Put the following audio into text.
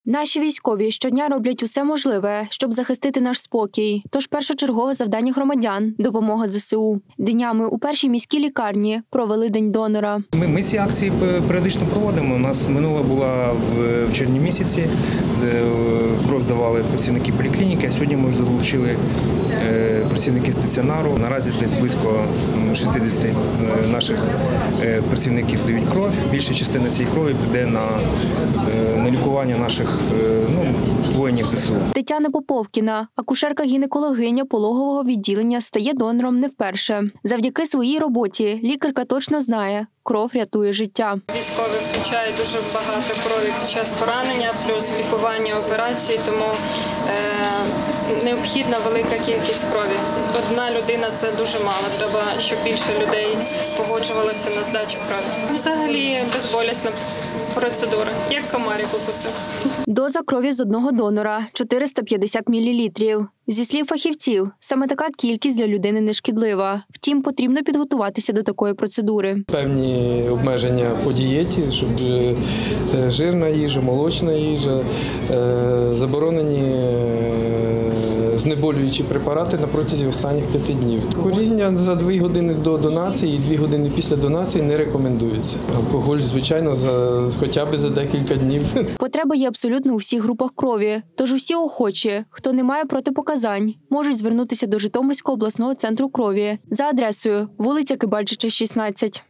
Наші військові щодня роблять усе можливе, щоб захистити наш спокій. Тож першочергове завдання громадян – допомога ЗСУ. Днями у першій міській лікарні провели День донора. Ми ці акції періодично проводимо. У нас минула була в червні місяці. Кров здавали працівники поліклініки, а сьогодні ми вже залучили працівники стаціонару. Наразі десь близько 60 наших працівників здають кров. Більша частина цієї крові піде на лікування наших воїнів ЗСУ. Тетяна Поповкіна, акушерка-гінекологиня пологового відділення, стає донором не вперше. Завдяки своїй роботі лікарка точно знає – кров рятує життя. Військові втрачають дуже багато крові під час поранення, плюс лікування, операції, тому необхідна велика кількість крові. Одна людина – це дуже мало, треба, щоб більше людей погоджувалося на здачу крові. Взагалі безболісна процедура, як комарик укусив. Доза крові з одного донора – 450 мл. Зі слів фахівців, саме така кількість для людини не шкідлива. Втім, потрібно підготуватися до такої процедури. Певні обмеження по дієті, щоб жирна їжа, молочна їжа, заборонені знеболюючі препарати на протязі останніх 5 днів. Куріння за 2 години до донації і 2 години після донації не рекомендується. Алкоголь, звичайно, хоча б за декілька днів. Потреба є абсолютно у всіх групах крові. Тож усі охочі, хто не має протипоказань, можуть звернутися до Житомирського обласного центру крові за адресою вулиця Кибальчича, 16.